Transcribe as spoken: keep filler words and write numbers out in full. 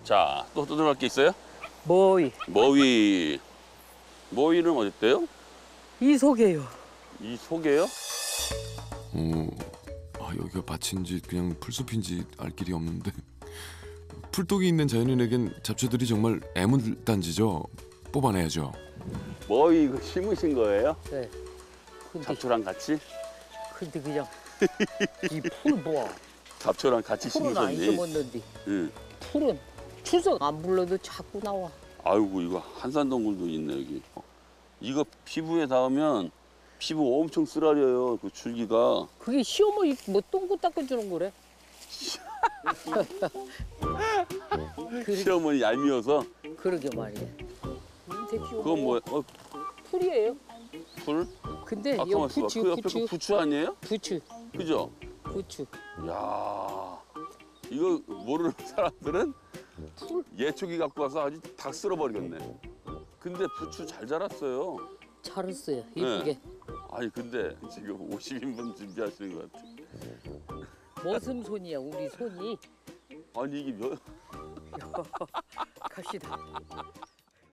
자, 또 뜯어갈 게 있어요? 뭐이 머위. 머위는 어딨대요? 이 속에요. 이 속에요? 어, 아 여기가 밭인지 그냥 풀숲인지 알 길이 없는데 풀독이 있는 자연인에겐 잡초들이 정말 애물단지죠. 뽑아내야죠. 머위 이거 심으신 거예요? 네. 근데, 잡초랑 같이? 근데 그냥 이 풀 뭐? 잡초랑 같이 풀은 안 심으셨니? 심었는데 응. 풀은 추석 안 불러도 자꾸 나와. 아이고 이거 한산동굴도 있네 여기. 어. 이거 피부에 닿으면 피부 엄청 쓰라려요. 그 줄기가. 그게 시어머니 뭐 똥구 닦아주는 거래. 그러, 시어머니 얄미워서. 그러게 말이야. 그건 뭐야? 어, 풀이에요. 풀? 근데 아, 이거 가만 있어봐. 부추, 그 옆에 부추, 그 부추 아니에요? 부추, 그죠? 부추. 야, 이거 모르는 사람들은 풀 예초기 갖고 와서 아주 닭 쓸어버리겠네. 근데 부추 잘 자랐어요. 잘했어요. 이쁘게. 아니 근데 지금 오십 인분 준비하시는 것 같아. 머슴 손이야 우리 손이. 아니 이게 몇? 갑시다.